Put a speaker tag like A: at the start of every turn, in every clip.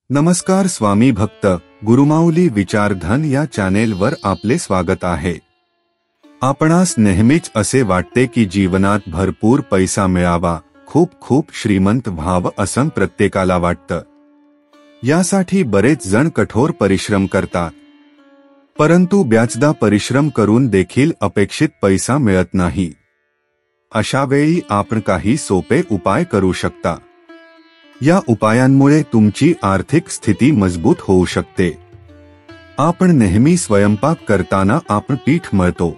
A: नमस्कार स्वामी भक्त गुरुमाऊली विचारधन या चॅनेलवर आपले स्वागत आहे। आपणास नेहमीच असे वाटते की जीवनात भरपूर पैसा मिळावा, खूप श्रीमंत व्हावं असं प्रत्येकाला वाटतं। यासाठी बरेच जण कठोर परिश्रम करतात, परंतु बऱ्याचदा परिश्रम करून देखील अपेक्षित पैसा मिळत नाही। अशा वेळी आपण काही सोपे उपाय करू शकता। या उपायांमुळे तुमची आर्थिक स्थिती मजबूत होऊ शकते। आपण नेहमी स्वयंपाक करताना आपण पीठ मळतो।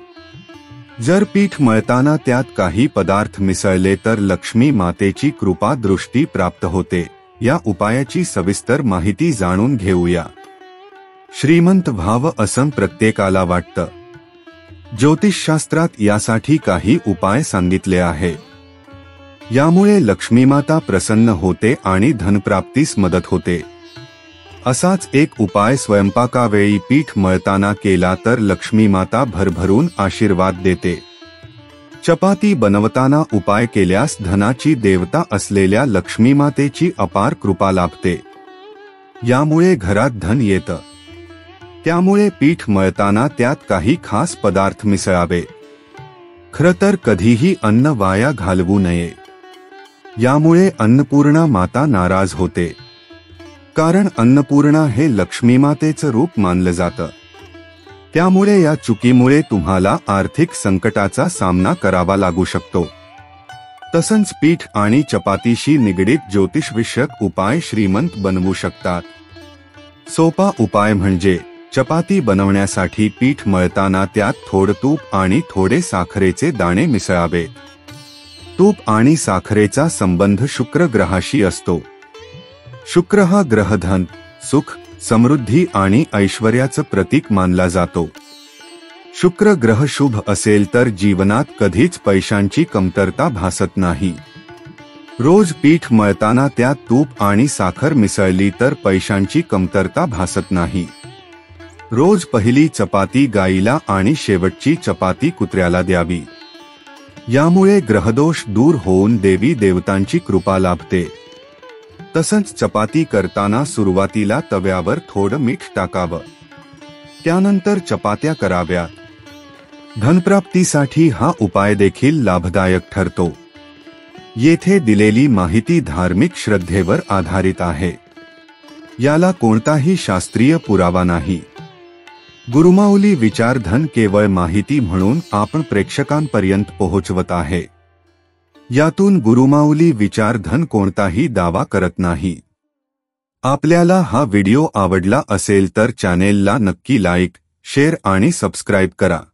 A: जर पीठ मळताना त्यात काही पदार्थ मिसळले तर लक्ष्मी मातेची कृपा दृष्टी प्राप्त होते। या उपायाची सविस्तर माहिती जाणून घेऊया। श्रीमंत व्हावं असं प्रत्येकाला वाटतं। ज्योतिषशास्त्रात यासाठी काही उपाय सांगितले आहे। यामुळे लक्ष्मीमाता प्रसन्न होते आणि धनप्राप्तीस मदत होते। असाच एक उपाय स्वयंपाकावेळी पीठ मळताना केला तर लक्ष्मीमाता भरभरून आशीर्वाद देते। चपाती बनवताना उपाय केल्यास धनाची देवता असलेल्या लक्ष्मीमातेची अपार कृपा लाभते। यामुळे घरात धन येतं। त्यामुळे पीठ मळताना त्यात काही खास पदार्थ मिसळावे। खरं तर कधीही अन्न वाया घालवू नये। यामुळे अन्नपूर्णा माता नाराज होते, कारण अन्नपूर्णा हे लक्ष्मीमातेचं रूप मानलं जातं। त्यामुळे या चुकीमुळे तुम्हाला आर्थिक संकटाचा सामना करावा लागू शकतो। तसंच पीठ आणि चपातीशी निगडीत ज्योतिषविषयक उपाय श्रीमंत बनवू शकतात। सोपा उपाय म्हणजे चपाती बनवण्यासाठी पीठ मळताना त्यात थोडं तूप आणि थोडे साखरेचे दाणे मिसळावे। तूप आणि साखरेचा संबंध शुक्र ग्रहाशी असतो। शुक्र हा ग्रह धन, सुख, समृद्धी आणि ऐश्वर्याचं प्रतीक मानला जातो। शुक्र ग्रह शुभ असेल तर जीवनात कधीच पैशांची कमतरता भासत नाही। रोज पीठ मळताना त्यात तूप आणि साखर मिसळली तर पैशांची कमतरता भासत नाही। रोज पहिली चपाती गाईला आणि शेवटची चपाती कुत्र्याला द्यावी। यामुळे ग्रहदोष दूर होऊन देवी देवतांची कृपा लाभते। तसंच चपाती करताना सुरुवातीला तव्यावर थोडं मीठ टाकावं, त्यानंतर चपात्या कराव्यात। धनप्राप्तीसाठी हा उपाय देखील लाभदायक ठरतो। येथे दिलेली माहिती धार्मिक श्रद्धेवर आधारित आहे। याला कोणताही शास्त्रीय पुरावा नाही। गुरुमाऊली विचारधन केवळ माहिती म्हणून आपण प्रेक्षकांपर्यंत पोहोचवत आहे। यातून गुरुमाऊली विचारधन कोणताही दावा करत नाही। आपल्याला हा व्हिडिओ आवडला असेल तर चॅनेलला नक्की लाईक, शेअर आणि सबस्क्राईब करा।